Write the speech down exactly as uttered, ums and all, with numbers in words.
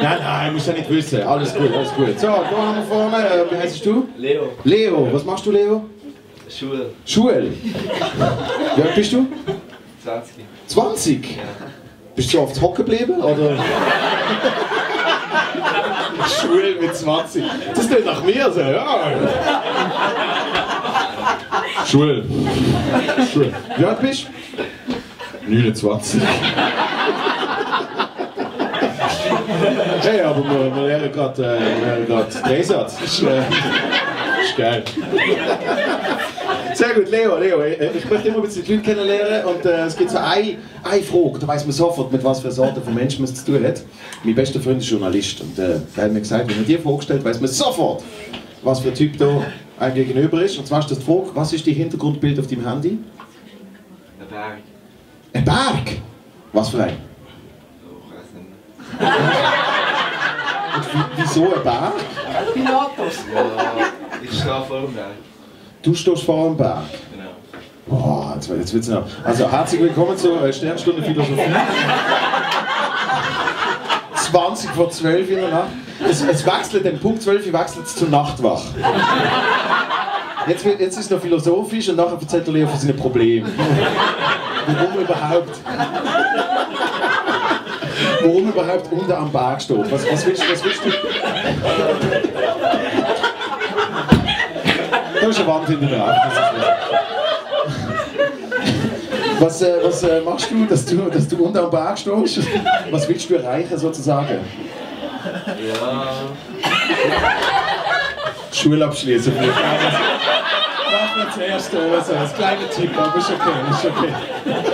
Nein, nein, musst du ja nicht wissen. Alles gut, alles gut. So, da haben wir vorne, äh, wie heißt du? Leo. Leo, was machst du, Leo? Schule. Schule? Wie alt bist du? zwanzig. zwanzig? Ja. Bist du oft hocken geblieben, oder? Schule mit zwanzig. Das ist nicht nach mir so, ja. Schule. Schule. Wie alt bist du? neunundzwanzig. Hey, aber wir, wir lernen gerade äh, Drehsatz. Das ist, äh, das ist geil. Sehr gut, Leo, Leo, ich möchte immer ein bisschen die Leute kennenlernen und äh, es gibt so eine, eine Frage, da weiss man sofort, mit was für eine Sorte von Menschen man es zu tun hat. Mein bester Freund ist Journalist und äh, der hat mir gesagt, wenn man dir vorgestellt, weiss man sofort, was für ein Typ da einem gegenüber ist. Und zwar ist das die Frage, was ist dein Hintergrundbild auf deinem Handy? Ein Berg. Ein Berg? Was für ein? Oh, ich weiß nicht. Und wieso ein Berg? Pilatus. Ja, ich stehe vor dem Berg. Du stehst vor einem Berg. Genau. Boah, jetzt, jetzt wird's noch. Also herzlich willkommen zur äh, Sternstunde Philosophie. zwanzig vor zwölf in der Nacht. Es, es wechselt, den Punkt zwölf wechselt es zur Nachtwach. Jetzt, wird, jetzt ist es noch philosophisch und nachher erzählt er Leo von seinen Problemen. Warum überhaupt? Warum überhaupt unter am Berg steht? Was, was, willst, was willst du? Da ist eine Wand hinter der Was, äh, was äh, machst du dass, du, dass du unter am Berg stehst? Was willst du erreichen, sozusagen? Ja. Schulabschließung. Mach mir zuerst äh, so, das kleine Tipp, aber ist okay, ist okay.